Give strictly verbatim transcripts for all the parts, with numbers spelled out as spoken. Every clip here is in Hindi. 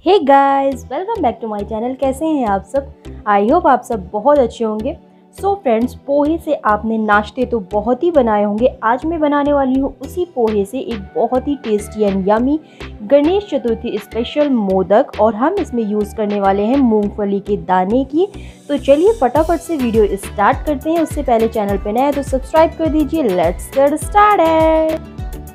Hey guys, welcome back to my channel. कैसे हैं आप सब? आई होप आप सब बहुत अच्छे होंगे। सो फ्रेंड्स, पोहे से आपने नाश्ते तो बहुत ही बनाए होंगे। आज मैं बनाने वाली हूँ उसी पोहे से एक बहुत ही tasty and yummy Ganesh Chaturthi special modak, और हम इसमें यूज़ करने वाले हैं मूंगफली के दाने की। तो चलिए फटाफट से वीडियो स्टार्ट करते हैं। उससे पहले चैनल पे नया है तो सब्सक्राइब कर दीजिए। Let's get started.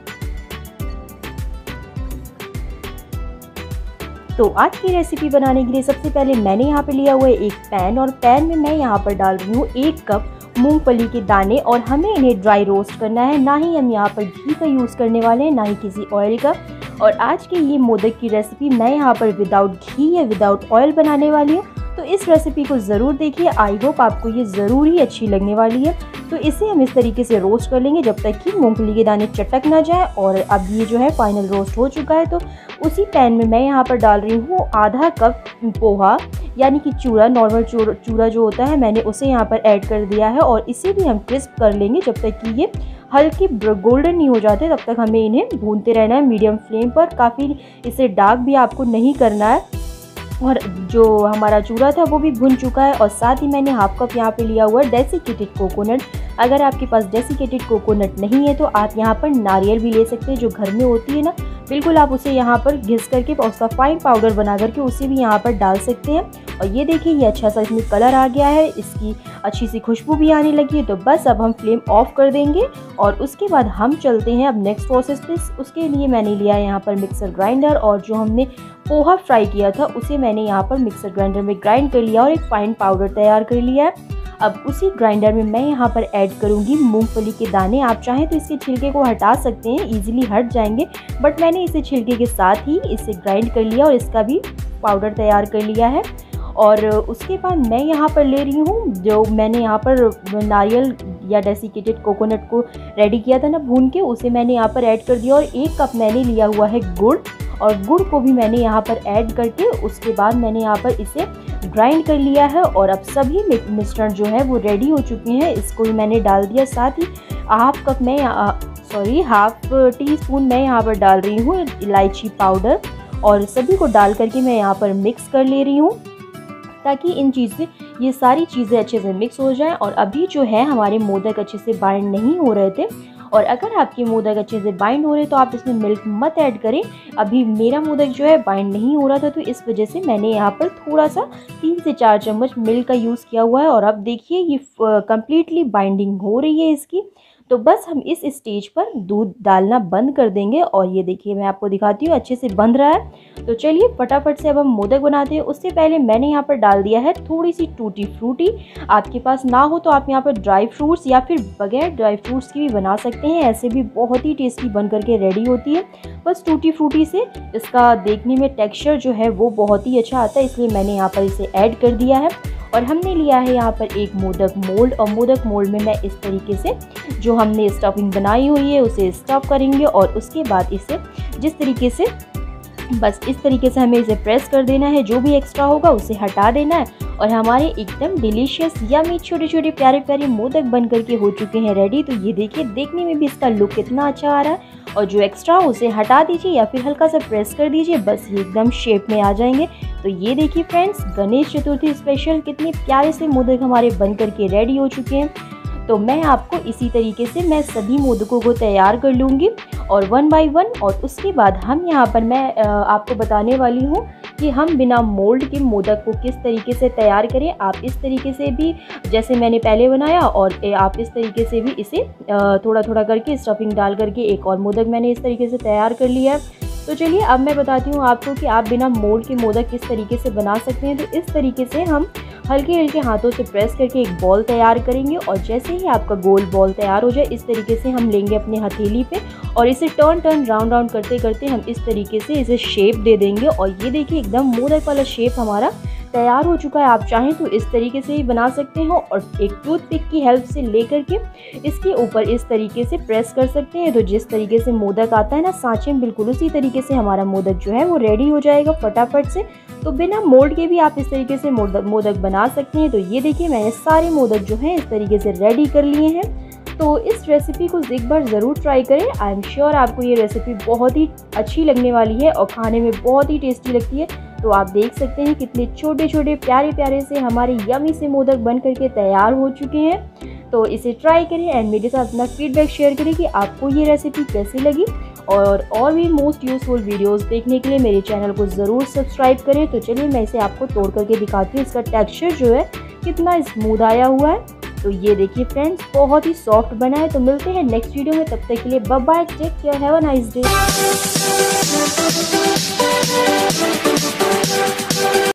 तो आज की रेसिपी बनाने के लिए सबसे पहले मैंने यहाँ पे लिया हुआ है एक पैन, और पैन में मैं यहाँ पर डाल रही हूँ एक कप मूंगफली के दाने, और हमें इन्हें ड्राई रोस्ट करना है। ना ही हम यहाँ पर घी का यूज़ करने वाले हैं, ना ही किसी ऑयल का। और आज के ये मोदक की रेसिपी मैं यहाँ पर विदाउट घी या विदाउट ऑयल बनाने वाली हूँ, तो इस रेसिपी को ज़रूर देखिए। आई होप आपको ये ज़रूर ही अच्छी लगने वाली है। तो इसे हम इस तरीके से रोस्ट कर लेंगे जब तक कि मूंगफली के दाने चटक ना जाए। और अब ये जो है फाइनल रोस्ट हो चुका है। तो उसी पैन में मैं यहाँ पर डाल रही हूँ आधा कप पोहा, यानी कि चूरा, नॉर्मल चूरा जो होता है, मैंने उसे यहाँ पर ऐड कर दिया है। और इसे भी हम क्रिस्प कर लेंगे जब तक कि ये हल्के गोल्डन नहीं हो जाते, तब तक हमें इन्हें भूनते रहना है मीडियम फ्लेम पर। काफ़ी इसे डार्क भी आपको नहीं करना है। और जो हमारा चूरा था वो भी भुन चुका है। और साथ ही मैंने हाफ कप यहाँ पे लिया हुआ है डेसिकेटेड कोकोनट। अगर आपके पास डेसिकेटेड कोकोनट नहीं है तो आप यहाँ पर नारियल भी ले सकते हैं, जो घर में होती है ना, बिल्कुल आप उसे यहाँ पर घिस करके उसका फाइन पाउडर बना करके उसे भी यहाँ पर डाल सकते हैं। और ये देखिए, ये अच्छा सा इसमें कलर आ गया है, इसकी अच्छी सी खुशबू भी आने लगी है। तो बस अब हम फ्लेम ऑफ कर देंगे और उसके बाद हम चलते हैं अब नेक्स्ट प्रोसेस पे। उसके लिए मैंने लिया है यहाँ पर मिक्सर ग्राइंडर, और जो हमने पोहा फ्राई किया था उसे मैंने यहाँ पर मिक्सर ग्राइंडर में ग्राइंड कर लिया और एक फाइन पाउडर तैयार कर लिया है। अब उसी ग्राइंडर में मैं यहाँ पर ऐड करूँगी मूंगफली के दाने। आप चाहें तो इसके छिलके को हटा सकते हैं, इजीली हट जाएंगे, बट मैंने इसे छिलके के साथ ही इसे ग्राइंड कर लिया और इसका भी पाउडर तैयार कर लिया है। और उसके बाद मैं यहाँ पर ले रही हूँ, जो मैंने यहाँ पर नारियल या डेसिकेटेड कोकोनट को रेडी किया था ना भून के, उसे मैंने यहाँ पर ऐड कर दिया। और एक कप मैंने लिया हुआ है गुड़, और गुड़ को भी मैंने यहाँ पर ऐड करके उसके बाद मैंने यहाँ पर इसे ग्राइंड कर लिया है। और अब सभी मिश्रण जो है वो रेडी हो चुके हैं, इसको भी मैंने डाल दिया। साथ ही हाफ कप में सॉरी हाफ टी स्पून मैं यहाँ पर डाल रही हूँ इलायची पाउडर, और सभी को डाल करके मैं यहाँ पर मिक्स कर ले रही हूँ, ताकि इन चीज़ें ये सारी चीज़ें अच्छे से मिक्स हो जाएं। और अभी जो है हमारे मोदक अच्छे से बाइंड नहीं हो रहे थे, और अगर आपके मोदक अच्छे से बाइंड हो रहे तो आप इसमें मिल्क मत ऐड करें। अभी मेरा मोदक जो है बाइंड नहीं हो रहा था, तो इस वजह से मैंने यहाँ पर थोड़ा सा तीन से चार चम्मच मिल्क का यूज़ किया हुआ है। और अब देखिए ये कम्प्लीटली बाइंडिंग हो रही है इसकी। तो बस हम इस स्टेज पर दूध डालना बंद कर देंगे। और ये देखिए, मैं आपको दिखाती हूँ, अच्छे से बंध रहा है। तो चलिए फटाफट से अब हम मोदक बनाते हैं। उससे पहले मैंने यहाँ पर डाल दिया है थोड़ी सी टूटी फ्रूटी। आपके पास ना हो तो आप यहाँ पर ड्राई फ्रूट्स या फिर बगैर ड्राई फ्रूट्स की भी बना सकते हैं, ऐसे भी बहुत ही टेस्टी बन करके रेडी होती है। बस टूटी फ्रूटी से इसका देखने में टेक्स्चर जो है वो बहुत ही अच्छा आता है, इसलिए मैंने यहाँ पर इसे ऐड कर दिया है। और हमने लिया है यहाँ पर एक मोदक मोल्ड, और मोदक मोल्ड में मैं इस तरीके से जो हमने स्टफिंग बनाई हुई है उसे स्टफ करेंगे। और उसके बाद इसे जिस तरीके से बस इस तरीके से हमें इसे प्रेस कर देना है, जो भी एक्स्ट्रा होगा उसे हटा देना है। और हमारे एकदम डिलीशियस यमी छोटे छोटे प्यारे प्यारे मोदक बन करके हो चुके हैं रेडी। तो ये देखिए, देखने में भी इसका लुक कितना अच्छा आ रहा है। और जो एक्स्ट्रा हो उसे हटा दीजिए या फिर हल्का सा प्रेस कर दीजिए, बस ये एकदम शेप में आ जाएंगे। तो ये देखिए फ्रेंड्स, गणेश चतुर्थी स्पेशल कितने प्यारे से मोदक हमारे बन करके रेडी हो चुके हैं। तो मैं आपको इसी तरीके से मैं सभी मोदकों को तैयार कर लूँगी और वन बाय वन। और उसके बाद हम यहाँ पर मैं आपको बताने वाली हूँ कि हम बिना मोल्ड के मोदक को किस तरीके से तैयार करें। आप इस तरीके से भी, जैसे मैंने पहले बनाया, और आप इस तरीके से भी इसे थोड़ा थोड़ा करके स्टफिंग डाल करके एक और मोदक मैंने इस तरीके से तैयार कर लिया है। तो चलिए अब मैं बताती हूँ आपको कि आप बिना मोल्ड के मोदक किस तरीके से बना सकते हैं। तो इस तरीके से हम हल्के हल्के हाथों से प्रेस करके एक बॉल तैयार करेंगे, और जैसे ही आपका गोल बॉल तैयार हो जाए, इस तरीके से हम लेंगे अपने हथेली पे और इसे टर्न टर्न राउंड राउंड करते करते हम इस तरीके से इसे शेप दे देंगे। और ये देखिए, एकदम मोदक वाला शेप हमारा तैयार हो चुका है। आप चाहें तो इस तरीके से ही बना सकते हो, और एक टूथपिक की हेल्प से लेकर के इसके ऊपर इस तरीके से प्रेस कर सकते हैं। तो जिस तरीके से मोदक आता है ना सांचे में, बिल्कुल उसी तरीके से हमारा मोदक जो है वो रेडी हो जाएगा फटाफट से। तो बिना मोल्ड के भी आप इस तरीके से मोदक मोदक बना सकते हैं। तो ये देखिए, मैंने सारे मोदक जो हैं इस तरीके से रेडी कर लिए हैं। तो इस रेसिपी को एक बार ज़रूर ट्राई करें। आई एम श्योर आपको ये रेसिपी बहुत ही अच्छी लगने वाली है और खाने में बहुत ही टेस्टी लगती है। तो आप देख सकते हैं कितने छोटे छोटे प्यारे प्यारे से हमारे यमी से मोदक बन करके तैयार हो चुके हैं। तो इसे ट्राई करें एंड मेरे साथ अपना फीडबैक शेयर करें कि आपको ये रेसिपी कैसी लगी। और और भी मोस्ट यूज़फुल वीडियोस देखने के लिए मेरे चैनल को ज़रूर सब्सक्राइब करें। तो चलिए मैं इसे आपको तोड़ करके दिखाती हूँ, इसका टेक्सचर जो है कितना स्मूथ आया हुआ है। तो ये देखिए फ्रेंड्स, बहुत ही सॉफ्ट बना है। तो मिलते हैं नेक्स्ट वीडियो में, तब तक के लिए bye bye, take care, have a nice day.